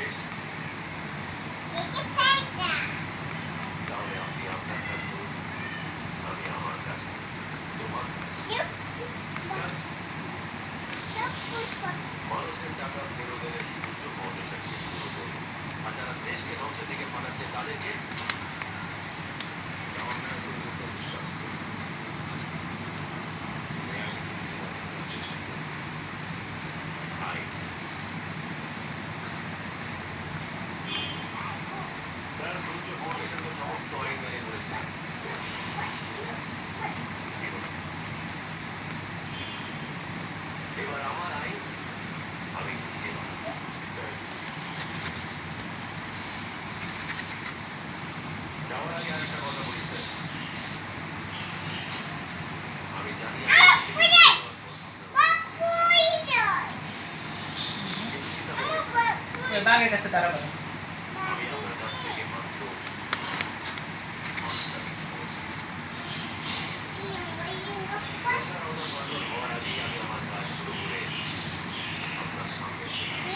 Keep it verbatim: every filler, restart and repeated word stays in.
বেশ, তাহলে আপনি আপনার কাজ করুন, আমি আমার কাজ করব। তোমার কাজ মানুষের টাকা ফেরত এনে সূর্য ফাউন্ডেশনকে পুরো করবে, আর যারা দেশকে ধ্বংসের দিকে পাঠাচ্ছে তাদেরকে বিশ্বাস করবে। তুমি আইনকে নিজের হাতে নেওয়ার চেষ্টা করবে। আইন স্যার, সূর্য ফাউন্ডেশন তো সমস্ত আইন মেনে করেছে। এবার আমার আইন আমি নিজে বানাবো। যাওয়ার আগে আর একটা কথা বলি স্যার, আমি জানি আমি আপনার কাছ থেকে মাত্র পাঁচটা দিন সময় হওয়ার আগেই আমি আমার কাজগুলো করে আপনার সামনে এসে